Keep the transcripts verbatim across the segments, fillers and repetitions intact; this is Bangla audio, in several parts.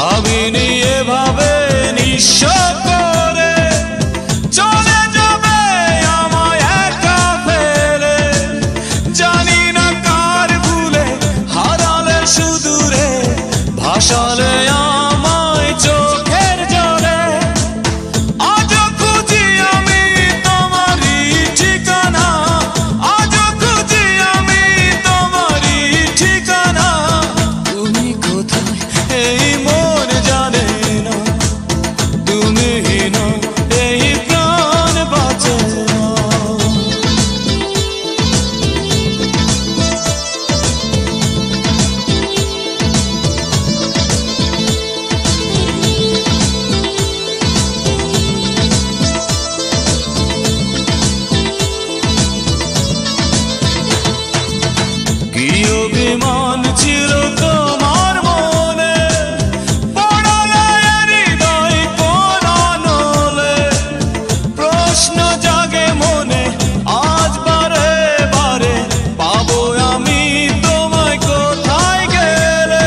ভাবিনি এভাবে নিঃস্ব করে চলে যাবে আমায় একা ফেলে। জানি না কার ভুলে হারালে সুদূরে, ভাসালে আমায় চোখের জলে। আজও খুঁজি আমি তোমারই ঠিকানা, আজও খুঁজি আমি তোমারই ঠিকানা। তুমি কোথায় এই মন জানে না, তুমি না এই প্রাণ বাঁচে না। কি অভিমান ছিল তোমার মনে, পড়ালে হৃদয় কোন নলে। প্রশ্ন জাগে মনে আজ বারে বারে, পাবো আমি তোমায় কোথায় গেলে।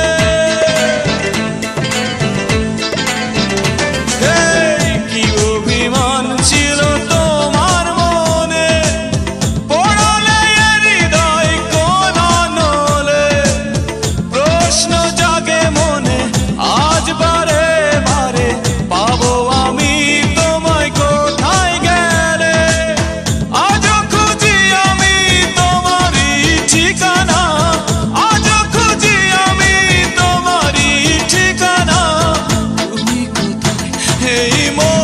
এই কি অভিমান ছিল তোমার মনে, পড়ালে হৃদয় কোন নলে। প্রশ্ন জাগে মনে আজ বারে বারে, পাবো আমি তোমায় কোথায় গেলে। আজও খুঁজি আমি তোমারই ঠিকানা, আজও খুঁজি আমি তোমারই ঠিকানা। তুমি কোথায় এই মন